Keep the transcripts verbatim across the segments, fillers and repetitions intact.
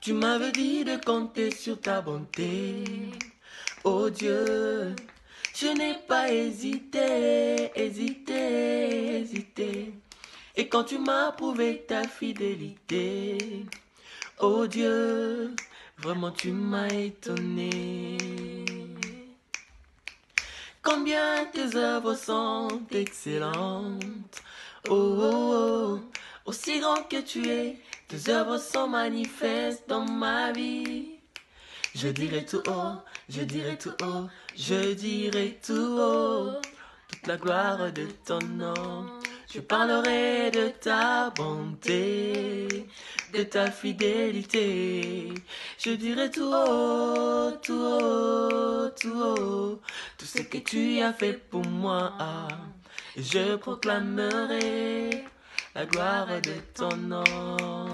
Tu m'avais dit de compter sur ta bonté. Oh Dieu, je n'ai pas hésité, hésité, hésité. Et quand tu m'as prouvé ta fidélité, oh Dieu, vraiment tu m'as étonné. Combien tes œuvres sont excellentes. Oh, oh, oh, aussi grand que tu es, tes œuvres sont manifestes dans ma vie. Je dirai tout haut, je dirai tout haut, je dirai tout haut, toute la gloire de ton nom. Je parlerai de ta bonté, de ta fidélité. Je dirai tout haut, tout haut, tout haut, tout ce que tu as fait pour moi. Et je proclamerai la gloire de ton nom.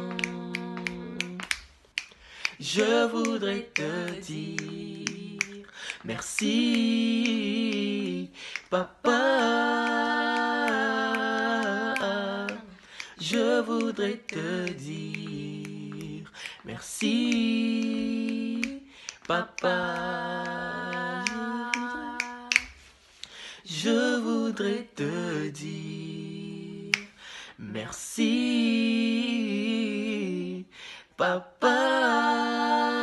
Je voudrais te dire merci, papa. Je voudrais te dire merci, papa. Je voudrais te dire merci, papa.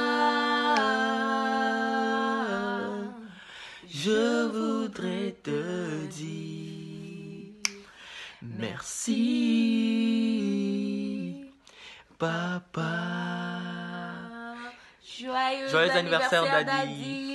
Je voudrais te dire merci, papa. Joyeux, Joyeux anniversaire, anniversaire Daddy. Daddy.